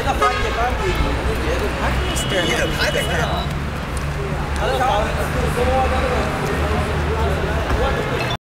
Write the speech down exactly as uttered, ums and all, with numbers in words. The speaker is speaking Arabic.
个翻译翻译，你觉得？ 还是你这拍得很啊。 他搞什么？